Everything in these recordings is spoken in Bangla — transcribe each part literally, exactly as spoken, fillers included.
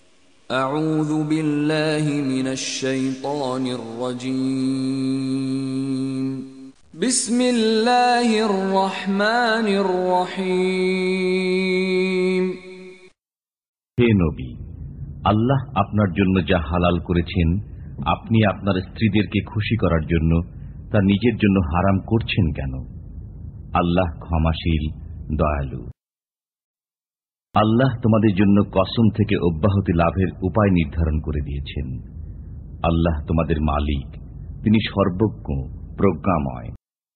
আউযু বিল্লাহি মিনাশ শাইতানির রাজীম। বিসমিল্লাহির রহমানির রহিম। হে নবী, আল্লাহ আপনার জন্য যা হালাল করেছেন আপনি আপনার স্ত্রীদেরকে খুশি করার জন্য তা নিজের জন্য হারাম করছেন কেন? আল্লাহ ক্ষমাশীল, দয়ালু। আল্লাহ তোমাদের জন্য কসম থেকে অব্যাহতি লাভের উপায় নির্ধারণ করে দিয়েছেন। আল্লাহ তোমাদের মালিক, তিনি সর্বজ্ঞ, প্রজ্ঞাময়।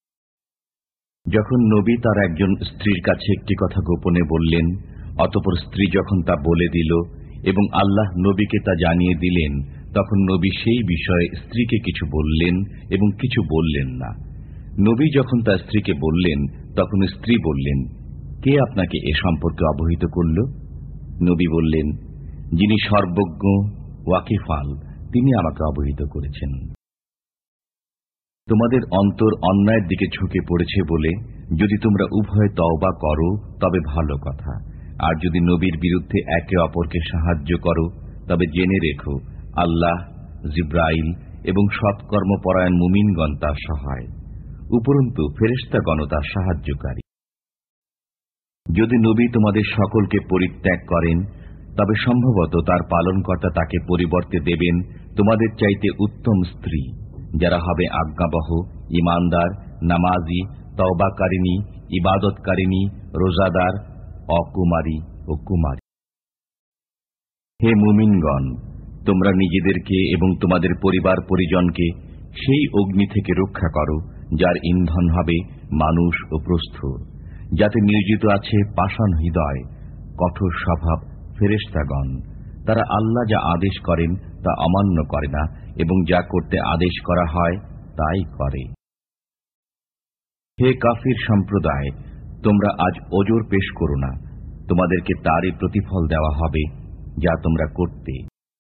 যখন নবী তার একজন স্ত্রীর কাছে একটি কথা গোপনে বললেন, অতঃপর স্ত্রী যখন তা বলে দিল এবং আল্লাহ নবীকে তা জানিয়ে দিলেন, তখন নবী সেই বিষয়ে স্ত্রীকে কিছু বললেন এবং কিছু বললেন না। নবী যখন তার স্ত্রীকে বললেন, তখন স্ত্রী বললেন, কে আপনাকে এ সম্পর্কে অবহিত করল? নবী বললেন, যিনি সর্বজ্ঞ, ওয়াকিফাল, তিনি আমাকে অবহিত করেছেন। তোমাদের অন্তর অন্যায়ের দিকে ঝুঁকে পড়েছে বলে যদি তোমরা উভয় তওবা করো তবে ভালো কথা, আর যদি নবীর বিরুদ্ধে একে অপরকে সাহায্য করো তবে জেনে রেখো আল্লাহ, জিব্রাইল এবং সৎকর্মপরায়ণ মুমিনগণ তার সহায়, উপরন্তু ফেরেশতাগণ তার সাহায্যকারী। যদি নবী তোমাদের সকলকে পরিত্যাগ করেন তবে সম্ভবত তার পালনকর্তা তাকে পরিবর্তে দেবেন তোমাদের চাইতে উত্তম স্ত্রী, যারা হবে আজ্ঞাবহ, ইমানদার, নামাজি, তওবাকারিনী, ইবাদতকারিনী, রোজাদার, অকুমারী ও কুমারী। হে মুমিনগণ, তোমরা নিজেদেরকে এবং তোমাদের পরিবার পরিজনকে সেই অগ্নি থেকে রক্ষা করো যার ইন্ধন হবে মানুষ ও প্রস্থর, যাতে নিয়োজিত আছে পাষাণ হৃদয়, কঠোর স্বভাব ফেরেশতাগণ। তারা আল্লাহ যা আদেশ করেন তা অমান্য করে না এবং যা করতে আদেশ করা হয় তাই করে। হে কাফির সম্প্রদায়, তোমরা আজ ওজর পেশ করো না, তোমাদেরকে তারই প্রতিফল দেওয়া হবে যা তোমরা করতে।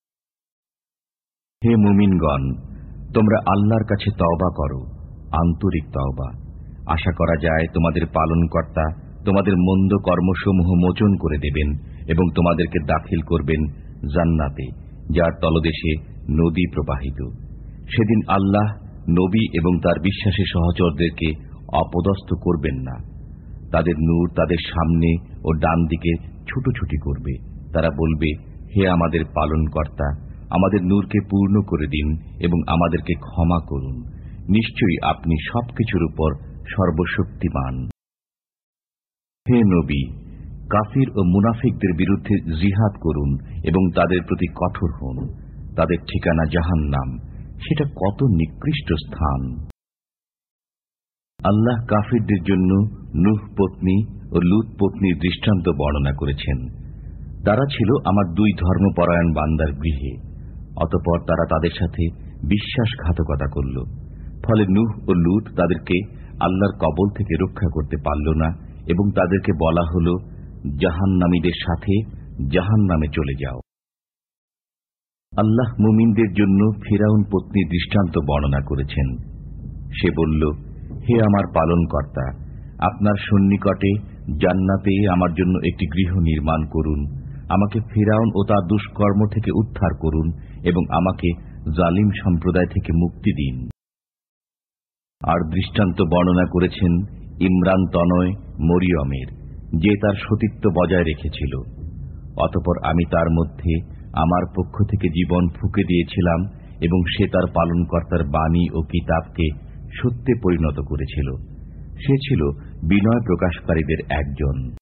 হে মুমিনগণ, তোমরা আল্লাহর কাছে তওবা করো, আন্তরিক তওবা। আশা করা যায় তোমাদের পালনকর্তা তোমাদের মন্দ কর্মসমূহ মোচন করে দেবেন এবং তোমাদেরকে দাখিল করবেন জান্নাতে, যার তলদেশে নদী প্রবাহিত। সেদিন আল্লাহ নবী এবং তার বিশ্বাসী সহচরদেরকে অপদস্থ করবেন না। তাদের নূর তাদের সামনে ও ডান দিকে ছুটোছুটি করবে। তারা বলবে, হে আমাদের পালনকর্তা, আমাদের নূরকে পূর্ণ করে দিন এবং আমাদেরকে ক্ষমা করুন। নিশ্চয়ই আপনি সবকিছুর উপর সর্বশক্তিমান। হে নবী, কাফির ও মুনাফিকদের বিরুদ্ধে জিহাদ করুন এবং তাদের প্রতি কঠোর হন। তাদের ঠিকানা জাহান্নাম, সেটা কত নিকৃষ্ট স্থান। আল্লাহ কাফিরদের জন্য নূহ পত্নী ও লূত পত্নীর দৃষ্টান্ত বর্ণনা করেছেন। তারা ছিল আমার দুই ধর্মপরায়ণ বান্দার গৃহে, অতঃপর তারা তাদের সাথে বিশ্বাসঘাতকতা করল। ফলে নূহ ও লূত তাদেরকে আল্লাহর কবল থেকে রক্ষা করতে পারল না এবং তাদেরকে বলা হল, জাহান্নামীদের সাথে জাহান্নামে চলে যাও। আল্লাহ মুমিনদের জন্য ফিরাউন পত্নীর দৃষ্টান্ত বর্ণনা করেছেন। সে বলল, হে আমার পালনকর্তা, আপনার সন্নিকটে জান্নাতে আমার জন্য একটি গৃহ নির্মাণ করুন। আমাকে ফিরাউন ও তার দুষ্কর্ম থেকে উদ্ধার করুন এবং আমাকে জালিম সম্প্রদায় থেকে মুক্তি দিন। আর দৃষ্টান্ত বর্ণনা করেছেন ইমরান তনয় মরিয়মের, যে তার সতীত্ব বজায় রেখেছিল। অতঃপর আমি তার মধ্যে আমার পক্ষ থেকে জীবন ফুঁকে দিয়েছিলাম এবং সে তার পালনকর্তার বাণী ও কিতাবকে সত্যে পরিণত করেছিল। সে ছিল বিনয় প্রকাশকারীদের একজন।